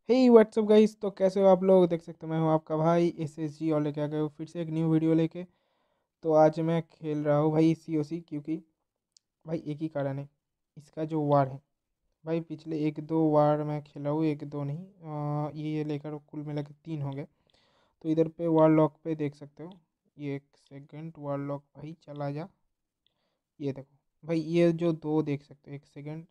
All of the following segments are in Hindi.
हे व्हाट्सअप गाइस। तो कैसे हो आप लोग? देख सकते हो मैं हूँ आपका भाई SSG और लेके आ गए हो फिर से एक न्यू वीडियो लेके। तो आज मैं खेल रहा हूँ भाई COC, क्योंकि भाई एक ही कारण है, इसका जो वार है भाई। पिछले एक दो वार मैं खेला हूँ, एक दो नहीं, ये लेकर कुल मिला के 3 हो गए। तो इधर पे वार लॉक पे देख सकते हो। ये एक सेकंड, वार लॉक भाई चला जा। ये देखो भाई, ये जो दो देख सकते हो, एक सेकंड,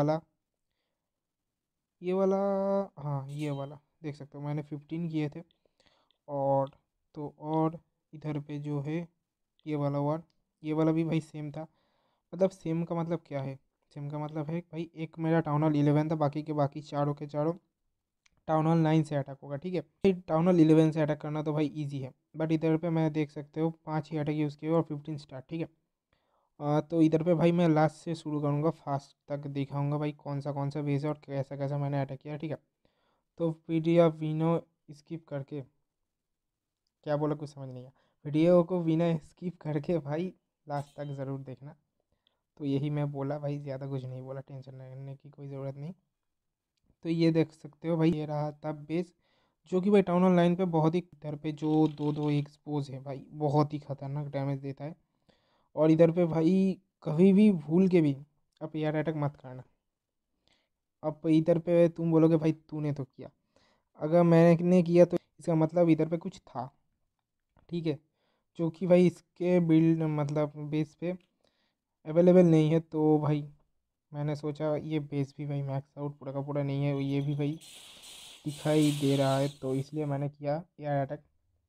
ये वाला, हाँ ये वाला देख सकते हो, मैंने 15 किए थे। और तो और इधर पे जो है ये वाला वार, ये वाला भी भाई सेम था। मतलब सेम का मतलब क्या है? सेम का मतलब है भाई, एक मेरा टाउन हॉल 11 था, बाकी के बाकी चारों के चारों टाउन हॉल 9 से अटैक होगा। ठीक है भाई, टाउन हॉल 11 से अटैक करना तो भाई इजी है, बट इधर पे मैं देख सकते हो 5 ही अटैक यूज़ किए और 15 स्टार्ट। ठीक है। तो इधर पे भाई मैं लास्ट से शुरू करूँगा, फास्ट तक दिखाऊंगा भाई कौन सा बेस है और कैसा कैसा मैंने अटैक किया। ठीक है। तो वीडियो विनो स्किप करके, क्या बोला कुछ समझ नहीं आया। वीडियो को बिना स्किप करके भाई लास्ट तक ज़रूर देखना। तो यही मैं बोला भाई, ज़्यादा कुछ नहीं बोला, टेंशन लेने की कोई ज़रूरत नहीं। तो ये देख सकते हो भाई, ये रहा तब बेस, जो कि भाई टाउन ऑनलाइन पे बहुत ही, इधर पे जो दो दो एक्सपोज है भाई, बहुत ही खतरनाक डैमेज देता है। और इधर पे भाई कभी भी भूल के भी अब एयर अटैक मत करना। अब इधर पे तुम बोलोगे भाई तूने तो किया, अगर मैंने किया तो इसका मतलब इधर पे कुछ था। ठीक है। जो कि भाई इसके बिल्ड मतलब बेस पे अवेलेबल नहीं है। तो भाई मैंने सोचा ये बेस भी भाई मैक्स आउट पूरा का पूरा नहीं है, ये भी भाई दिखाई दे रहा है, तो इसलिए मैंने किया एयर अटैक।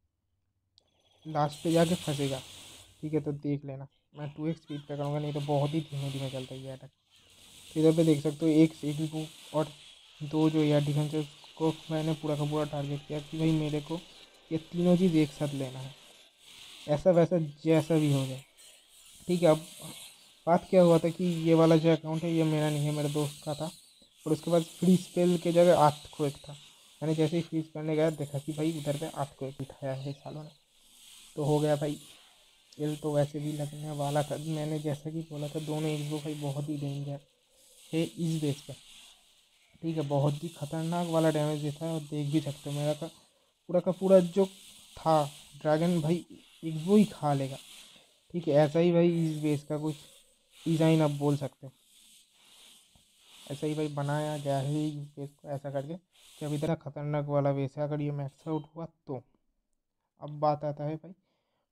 लास्ट पे जाके फंसेगा। ठीक है, तो देख लेना। मैं 2x स्पीड पे करूँगा, नहीं तो बहुत ही धीमे धीमे चलता है ये अटैक। तो इधर पे देख सकते हो एक से एक को, और दो जो एयर डिफेंस है उसको मैंने पूरा का पूरा टारगेट किया कि भाई मेरे को ये तीनों चीज़ एक साथ लेना है, ऐसा वैसा जैसा भी हो जाए। ठीक है। अब बात क्या हुआ था कि ये वाला जो अकाउंट है ये मेरा नहीं है, मेरे दोस्त का था। और उसके बाद फ्री स्पेल के जगह आर्थ को एक था। मैंने जैसे ही फ्रीज करने गया देखा कि भाई उधर पे आर्थ को एक उठाया है सालों ने। तो हो गया भाई, एल तो वैसे भी लगने वाला था। मैंने जैसा कि बोला था, दोनों एक दो भाई बहुत ही डेंजर है इस बेस पे। ठीक है, बहुत ही खतरनाक वाला डैमेज देता है, और देख भी सकते हो मेरा का पूरा जो था ड्रैगन भाई एक वो ही खा लेगा। ठीक है, ऐसा ही भाई इस बेस का कुछ डिज़ाइन आप बोल सकते हो। ऐसा ही भाई बनाया गया है इस बेस को ऐसा करके कि अभी इतना खतरनाक वाला बेस है। अगर ये मैक्स आउट हुआ तो अब बात आता है भाई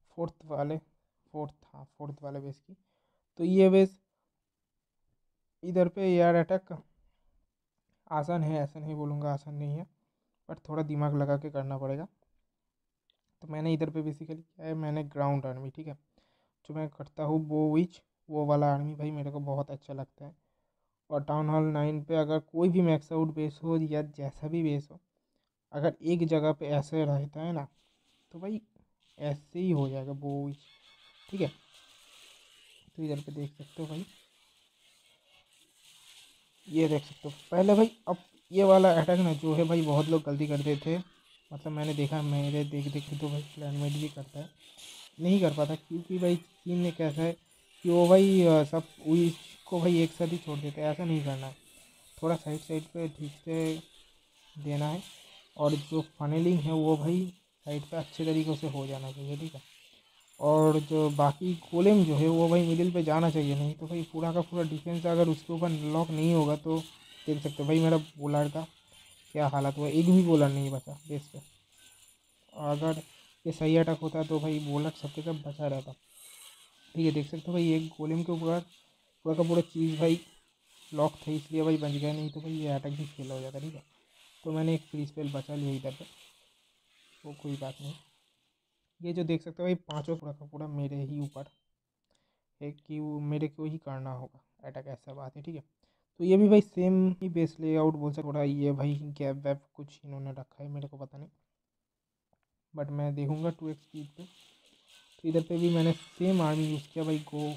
फोर्थ वाले बेस की। तो ये बेस इधर पे एयर अटैक आसान है, ऐसा नहीं बोलूँगा आसान नहीं है, बट थोड़ा दिमाग लगा के करना पड़ेगा। तो मैंने इधर पे बेसिकली क्या है, मैंने ग्राउंड आर्मी, ठीक है, जो मैं करता हूँ वो विच, वो वाला आर्मी भाई मेरे को बहुत अच्छा लगता है। और टाउन हॉल 9 पे अगर कोई भी मैक्स आउट बेस हो या जैसा भी बेस हो, अगर एक जगह पे ऐसे रहता है ना, तो भाई ऐसे ही हो जाएगा वो विच। ठीक है। तो इधर पे देख सकते हो भाई, ये देख सकते हो पहले भाई। अब ये वाला अटैक ना जो है भाई, बहुत लोग गलती करते थे। मतलब मैंने देखा, मेरे देख देख के तो भाई क्लैनमेट भी करता है, नहीं कर पाता, क्योंकि भाई टीम में कैसा है कि वो भाई सब उसको भाई एक साथ ही छोड़ देते हैं। ऐसा नहीं करना है, थोड़ा साइड साइड पे ठीक से देना है। और जो फनेलिंग है वो भाई साइड पे अच्छे तरीक़े से हो जाना चाहिए। ठीक है। और जो बाकी गोलेम जो है वो भाई मिडिल पे जाना चाहिए, नहीं तो भाई पूरा का पूरा डिफेंस अगर उसके ऊपर लॉक नहीं होगा तो देख सकते हो भाई मेरा बॉलर का क्या हालत हुआ। एक भी बॉलर नहीं बचा बेस पे। अगर ये सही अटैक होता तो भाई बॉलर सबके सब बचा रहता। ठीक है, देख सकते हो भाई एक गोलेम के ऊपर पूरा का पूरा चीज़ भाई लॉक था, इसलिए भाई बच गया, नहीं तो भाई ये अटैक भी फेल हो जाता। ठीक है। तो मैंने एक फ्री स्पेल बचा लिया इधर पे, वो कोई बात नहीं। ये जो देख सकते हो भाई पांचों पूरा का पूरा मेरे ही ऊपर है कि वो मेरे को ही करना होगा अटैक, ऐसा बात है। ठीक है। तो ये भी भाई सेम ही बेस लेआउट बोल सकते, थोड़ा ये भाई गैप वैप कुछ इन्होंने रखा है, मेरे को पता नहीं, बट मैं देखूंगा 2x स्पीड पे। तो इधर पे भी मैंने सेम आर्मी यूज़ किया भाई, गो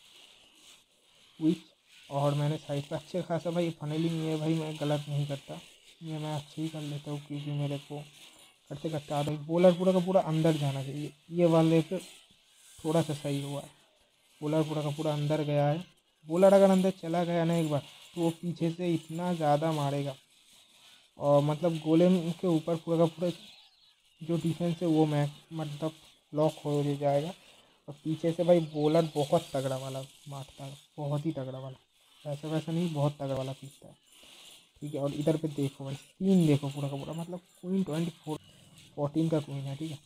विच। और मैंने साइड पे अच्छे खासा भाई फनेलिंग, ये भाई मैं गलत नहीं करता, ये मैं अच्छे ही कर लेता हूँ, क्योंकि मेरे को करते करते आता है। बॉलर पूरा का पूरा अंदर जाना चाहिए, ये वाले पे थोड़ा सा सही हुआ है। बॉलर पूरा का पूरा अंदर गया है। बॉलर अगर अंदर चला गया ना एक बार, तो वो पीछे से इतना ज़्यादा मारेगा और मतलब गोलेम के ऊपर पूरा का पूरा जो डिफेंस है वो मतलब लॉक हो जाएगा। और पीछे से भाई बॉलर बहुत तगड़ा वाला मारता है, बहुत ही तगड़ा वाला, ऐसा वैसा नहीं, बहुत तगड़ा वाला पीटता है। ठीक है, और इधर पे देखो भाई सीन देखो पूरा का पूरा, मतलब क्वीन 24 14 का क्वीन है। ठीक है,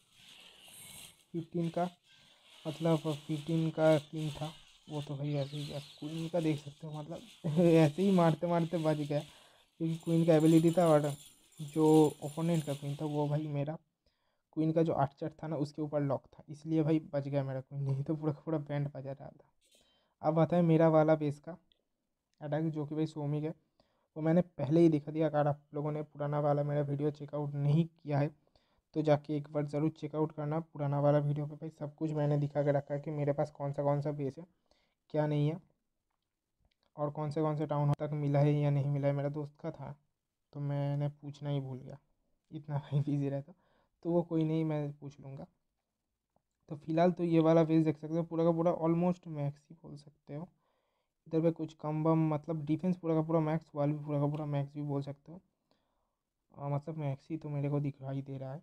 15 का मतलब 15 का किंग था वो, तो भाई ऐसे ही गया। क्वीन का देख सकते हो, मतलब ऐसे ही मारते मारते बच गया, क्योंकि क्वीन का एबिलिटी था। और जो ओपोनेंट का क्वीन था वो भाई मेरा क्वीन का जो आर्चर था ना उसके ऊपर लॉक था, इसलिए भाई बच गया मेरा क्वीन, नहीं तो पूरा पूरा बैंड बजा रहा था। अब आता है मेरा वाला बेस का अटैक, जो कि भाई सोमिक है। वो मैंने पहले ही दिखा दिया, अगर आप लोगों ने पुराना वाला मेरा वीडियो चेकआउट नहीं किया है तो जाके एक बार ज़रूर चेकआउट करना पुराना वाला वीडियो पे। भाई सब कुछ मैंने दिखा के रखा है कि मेरे पास कौन सा बेस है, क्या नहीं है, और कौन से टाउन तक मिला है या नहीं मिला है। मेरा दोस्त का था तो मैंने पूछना ही भूल गया, इतना भाई बिजी रहता। तो वो कोई नहीं, मैं पूछ लूँगा। तो फिलहाल तो ये वाला बेस देख सकते हो, पूरा का पूरा ऑलमोस्ट मैक्स ही बोल सकते हो। इधर पे कुछ कम बम, मतलब डिफेंस पूरा का पूरा मैक्स, वाल भी पूरा का पूरा मैक्स भी बोल सकते हो। मतलब मैक्स ही तो मेरे को दिखाई दे रहा है।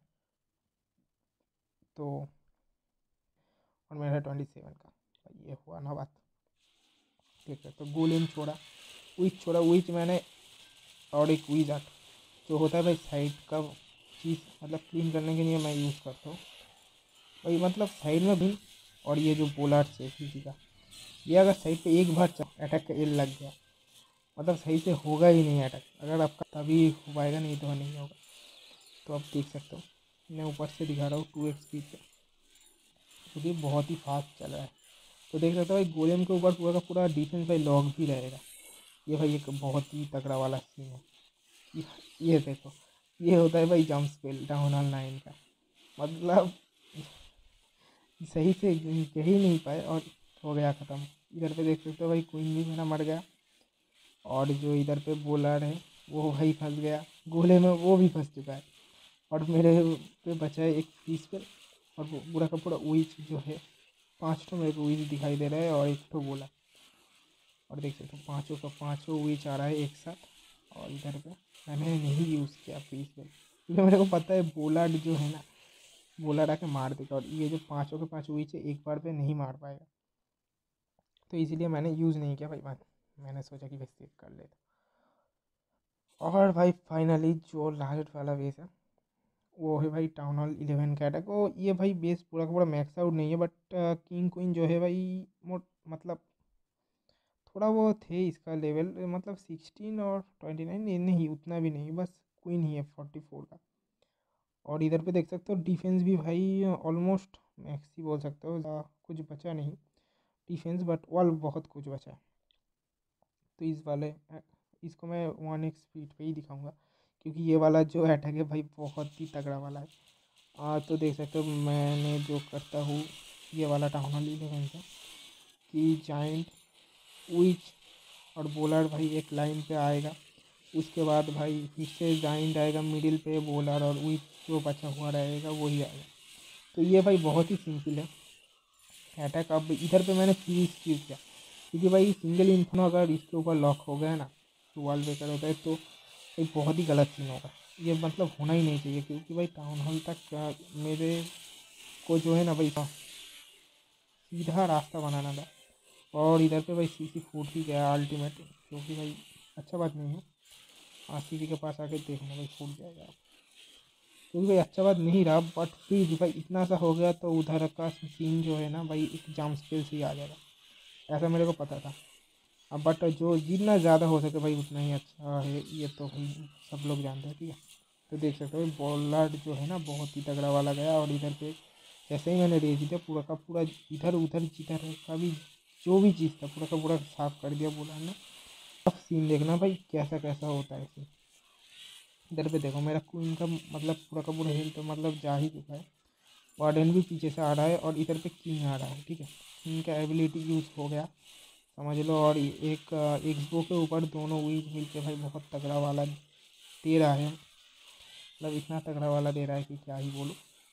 तो और मेरा 27 का भाई, ये हुआ ना बात। ठीक है, तो गोलेम छोड़ा विच मैंने, और एक विज आर्ट जो होता है भाई साइड का चीज़, मतलब क्लीन करने के लिए मैं यूज़ करता हूँ भाई, मतलब साइड में भी। और ये जो पोलार्ड से किसी का, ये अगर साइड पे एक बार अटैक का एल लग गया, मतलब सही से होगा ही नहीं अटैक, अगर आपका तभी हो पाएगा, नहीं तो नहीं होगा। तो आप देख सकते हो, मैं ऊपर से दिखा रहा हूँ 2x स्पीड पे, क्योंकि बहुत ही फास्ट चल रहा है। तो देख सकते हो भाई गोलेम के ऊपर पूरा का पूरा डिफेंस भाई लॉक भी रहेगा। ये भाई एक बहुत ही तगड़ा वाला सीन है। ये ये देखो, ये होता है भाई जंप स्पेल डाउन ऑन 9 का, मतलब सही से कह ही नहीं पाए और हो गया ख़त्म। इधर पे देख सकते हो भाई क्वीन भी मेरा मर गया, और जो इधर पे बॉलर है वो भाई फंस गया गोले में, वो भी फंस चुका है। और मेरे पे बचा है एक पीस पे, और वो पूरा का पूरा विच जो है 5 मेरे को विच दिखाई दे रहा है, और एक तो बोला। और देख सकते हो पाँचों का पाँचों विच आ रहा है एक साथ। और इधर पे मैंने नहीं यूज़ किया पीस पे, क्योंकि मेरे को पता है बोलाड जो है ना, बोलाड आके मार देगा, और ये जो पाँचों के पाँच विच है एक बार पे नहीं मार पाएगा। तो इसीलिए मैंने यूज़ नहीं किया भाई, मैंने सोचा कि भाई सेव कर लेता। और भाई फाइनली जो लास्ट वाला बेस है वो है भाई टाउन हॉल 11 का अटैक। वो ये भाई बेस पूरा का पूरा मैक्स आउट नहीं है, बट किंग क्वीन जो है भाई मतलब थोड़ा वो थे इसका लेवल, मतलब 16 और 29, नहीं उतना भी नहीं, बस क्वीन ही है 44 का। और इधर पे देख सकते हो डिफेंस भी भाई ऑलमोस्ट मैक्स ही बोल सकते हो, कुछ बचा नहीं डिफेंस, बट वॉल बहुत कुछ बचा है। तो इसको मैं 1x स्पीड पे ही दिखाऊंगा, क्योंकि ये वाला जो अटैक है भाई बहुत ही तगड़ा वाला है। तो देख सकते हो मैंने जो करता हूँ ये वाला टाउन हॉल 11 का, कि जाइंट विच और बॉलर भाई एक लाइन पे आएगा, उसके बाद भाई फिर से जाइंट आएगा मिडिल पे, बॉलर और विच जो बचा हुआ रहेगा वही आएगा। तो ये भाई बहुत ही सिंपल है अटैक। अब इधर पे मैंने फ्रीज यूज़ किया, क्योंकि भाई सिंगल इन्फिनो अगर इसके ऊपर लॉक हो गया ना, तो वॉल ब्रेकर होता है, तो एक बहुत ही गलत सीन होगा। ये मतलब होना ही नहीं चाहिए, क्योंकि भाई टाउन हॉल तक मेरे को जो है ना भाई सीधा रास्ता बनाना था। और इधर पे भाई सीसी फूट भी गया अल्टीमेट, जो कि भाई अच्छा बात नहीं है। सीसी के पास आके देखना भाई फूट जाएगा, क्योंकि भाई अच्छा बात नहीं रहा, बट फिर भी भाई इतना सा हो गया तो उधर का सीन जो है ना भाई एक जंप स्पेल से ही आ जाएगा, ऐसा मेरे को पता था। अब बट जो जितना ज़्यादा हो सके भाई उतना ही अच्छा है, ये तो भाई सब लोग जानते हैं। ठीक है, तो देख सकते हो भाई बॉलर जो है ना बहुत ही तगड़ा वाला गया। और इधर पे जैसे ही मैंने रेज दिया पूरा का पूरा इधर उधर जिधर का भी जो भी चीज़ था पूरा का पूरा साफ कर दिया बॉलर ने। अब सीन देखना भाई कैसा कैसा होता है सीन। इधर पे देखो मेरा क्वीन का मतलब पूरा का पूरा हेल्थ मतलब जा ही चुका है, वार्डन भी पीछे से आ रहा है, और इधर पे किंग आ रहा है। ठीक है, किंग का एबिलिटी यूज़ हो गया समझ लो, और एक एक्सबो के ऊपर दोनों वीज मिल के भाई बहुत तगड़ा वाला दे रहा है, मतलब इतना तगड़ा वाला दे रहा है कि क्या ही बोलूँ।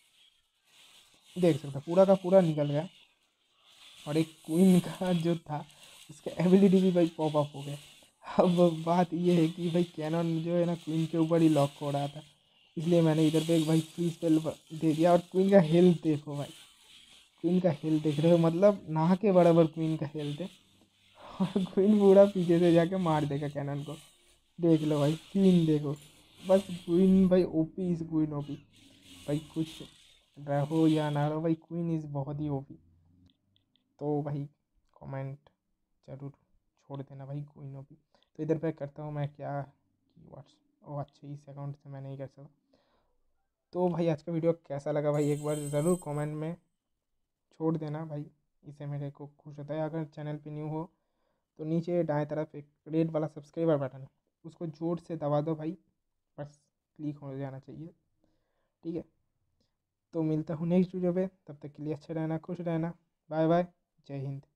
देख सकते पूरा का पूरा निकल गया, और एक क्वीन का जो था उसका एबिलिटी भी भाई पॉप अप हो गया। अब बात ये है कि भाई कैनन जो है ना क्वीन के ऊपर ही लॉक हो रहा था, इसलिए मैंने इधर पे एक भाई फ्री स्पेल दे दिया। और क्वीन का हेल्थ देखो भाई, क्वीन का हेल्थ देख रहे हो, मतलब ना के बराबर क्वीन का हेल्थ है। और क्वीन पूरा पीछे से जाके मार देगा कैनन को। देख लो भाई, क्वीन देखो, बस क्वीन भाई ओपी इज क्वीन ओपी। भाई कुछ रहो या ना रहो भाई, क्वीन इज़ बहुत ही ओपी। तो भाई कमेंट जरूर छोड़ देना भाई, क्वीन ओपी। तो इधर पे करता हूँ मैं क्या कीवर्ड्स, ओ अच्छा इस अकाउंट से मैं नहीं कर सकता। तो भाई आज का वीडियो कैसा लगा भाई, एक बार ज़रूर कमेंट में छोड़ देना भाई, इससे मेरे को खुश होता है। अगर चैनल पे न्यू हो तो नीचे दाएं तरफ एक रेड वाला सब्सक्राइबर बटन है, उसको जोर से दबा दो भाई, बस क्लिक हो जाना चाहिए। ठीक है, तो मिलता हूँ नेक्स्ट वीडियो पे, तब तक के लिए अच्छा रहना, खुश रहना, बाय बाय, जय हिंद।